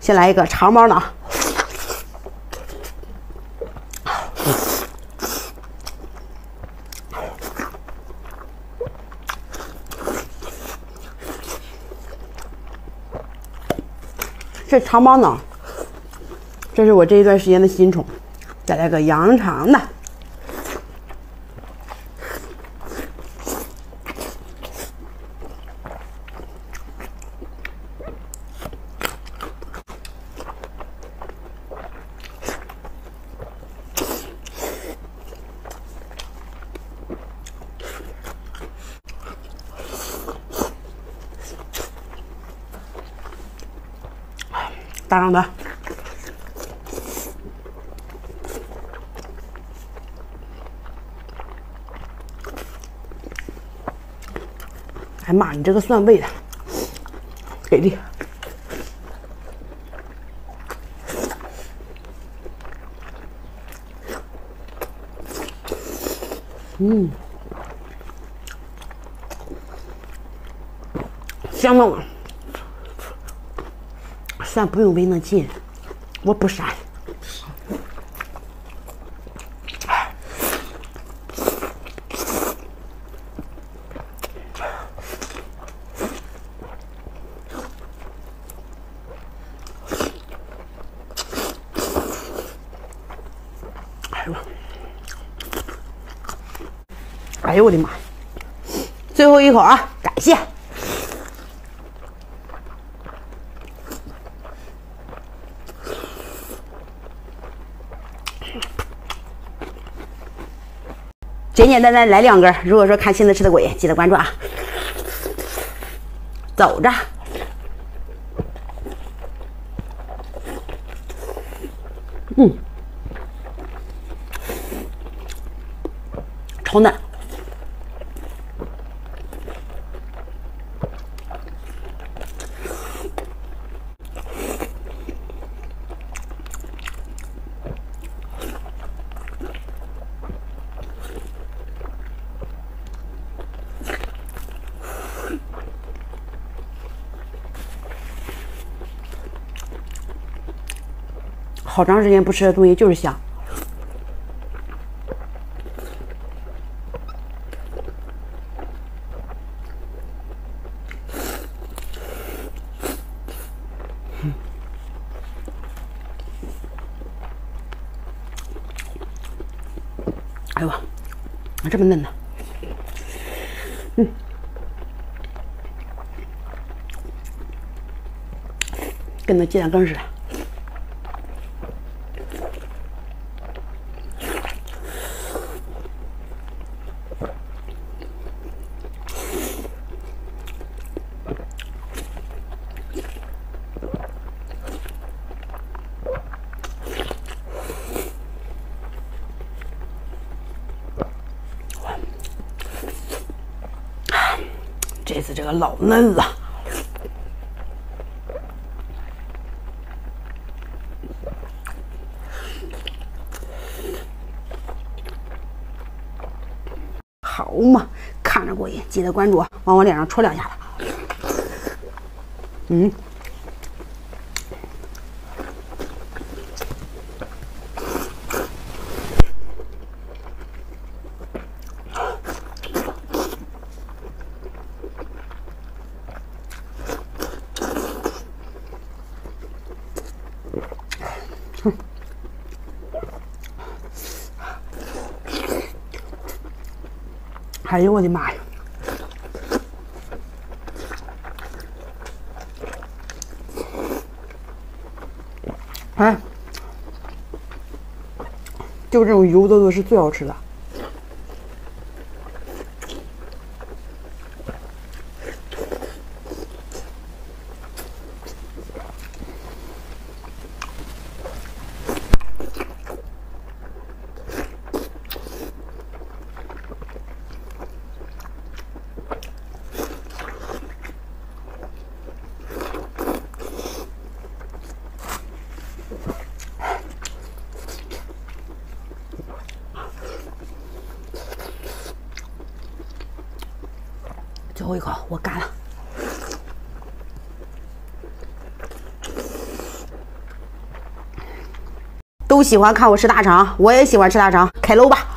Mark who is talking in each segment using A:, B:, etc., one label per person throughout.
A: 先来一个长毛囊。这长毛囊，这是我这一段时间的新宠。再来个羊肠的。大肠的，哎妈，你这个蒜味的给力！香到了。蒜不用煨那劲，我不删。哎呦我的妈！最后一口啊，感谢。简简单单来2根。如果说看新的吃的鬼，记得关注啊！走着。超嫩。好长时间不吃的东西就是香。哎呦，这么嫩呢。跟那鸡蛋羹似的。这次这个老嫩了。好嘛，看着过瘾，记得关注，往我脸上戳2下子。哎呦我的妈呀！哎，就这种油多多是最好吃的。最后一口，我干了。 喜欢看我吃大肠，我也喜欢吃大肠，开搂吧。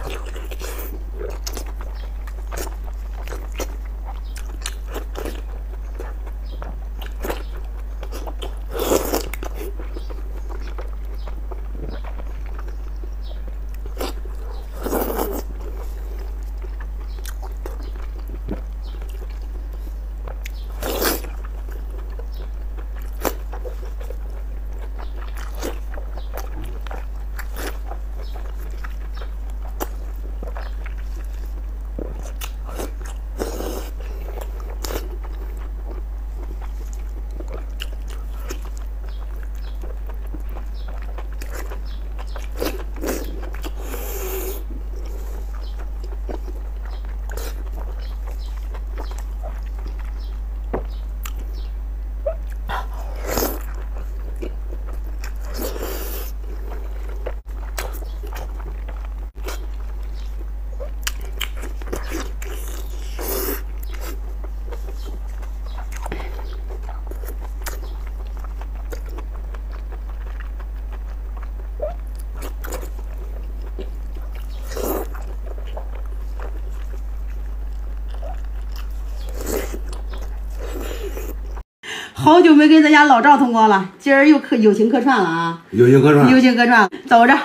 A: 好久没跟咱家老赵同光了，今儿又友情客串了啊！
B: 友情客串，
A: 友情客串，走着。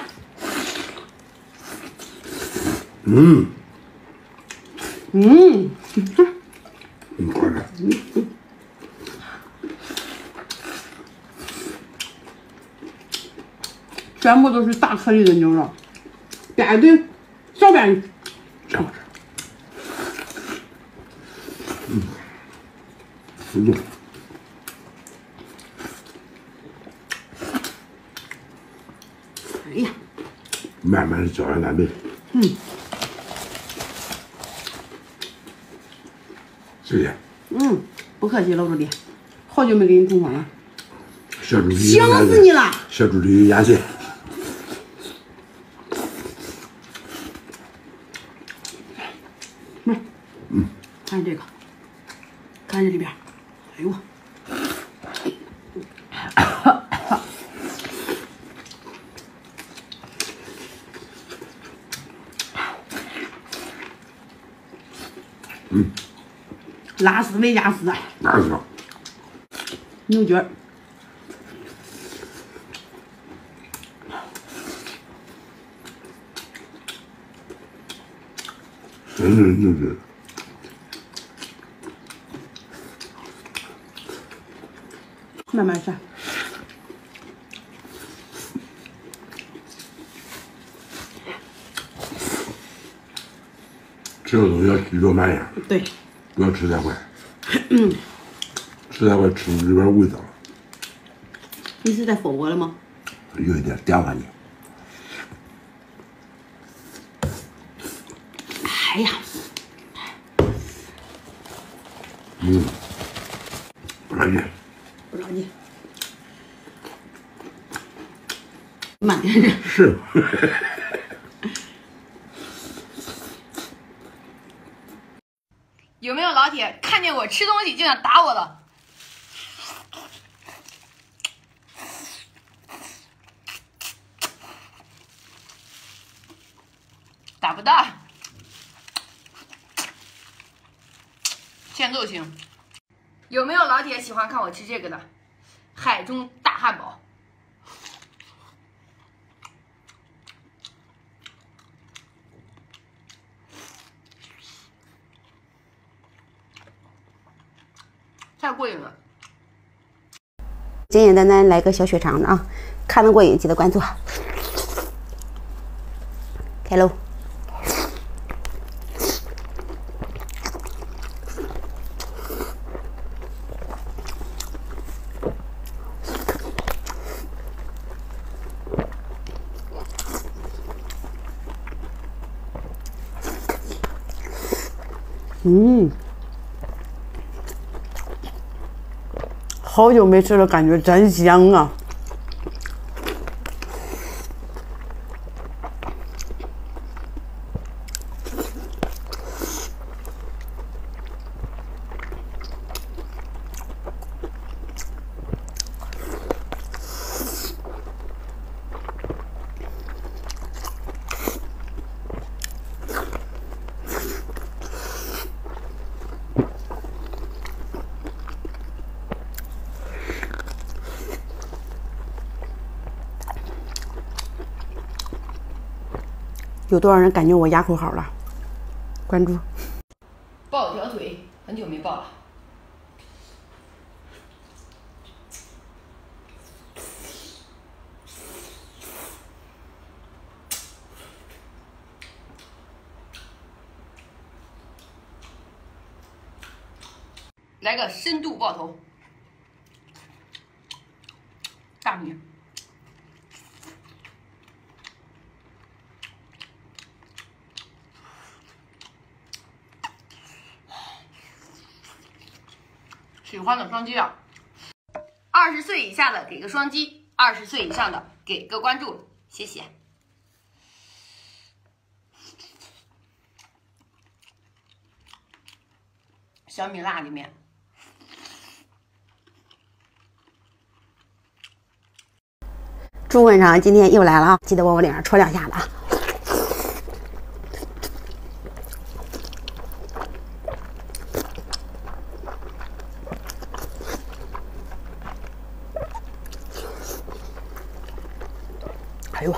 B: 嗯，
A: 嗯，
B: 快点。
A: 全部都是大颗粒的牛肉，扁对，小扁。
B: 这样子。
A: 哎呀，
B: 慢慢的嚼下南北。谢谢。
A: 不客气，老助理，好久没给你同房了，
B: 小助理
A: 想死你了。
B: 小助理压线。
A: 看这个，看这里边，哎呦。拉丝维加斯，
B: 哪是？
A: 牛角儿。慢慢吃。
B: 吃个东西要肌肉慢呀。
A: 对。
B: 不要吃太快。吃太快吃里边味道。
A: 你是在否我了吗？
B: 有一点颠翻你。
A: 哎呀。
B: 不着急。
A: 不着急。慢点点。
B: 是。
C: 有没有老铁看见我吃东西就想打我的？打不到，欠揍行。有没有老铁喜欢看我吃这个的？海中大汉堡。太过瘾了！
A: 简简单单来个小血肠的啊，看得过瘾记得关注。开喽！好久没吃了，感觉真香啊！ 有多少人感觉我哑口好了？关注。
C: 抱条腿，很久没抱了。来个深度爆头，大米。喜欢的双击啊！20岁以下的给个双击，20岁以上的给个关注，谢谢。小米辣里面。
A: 猪文上今天又来了啊！记得往我脸上戳2下子啊！哎呦！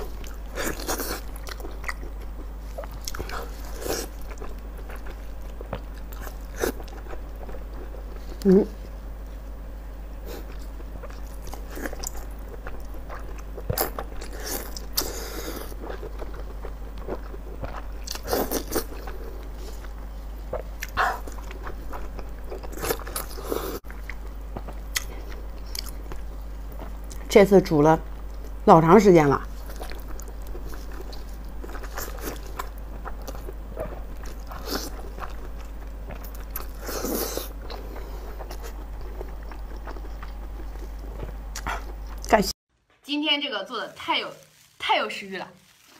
A: 这次煮了老长时间了。感谢。
C: 今天这个做的太有食欲了。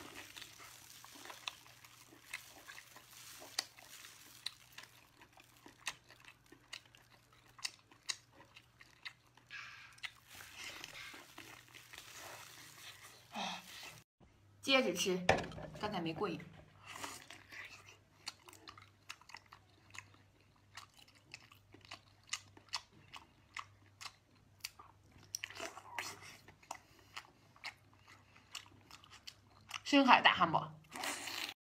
C: 接着吃，刚才没过瘾。深海大汉堡。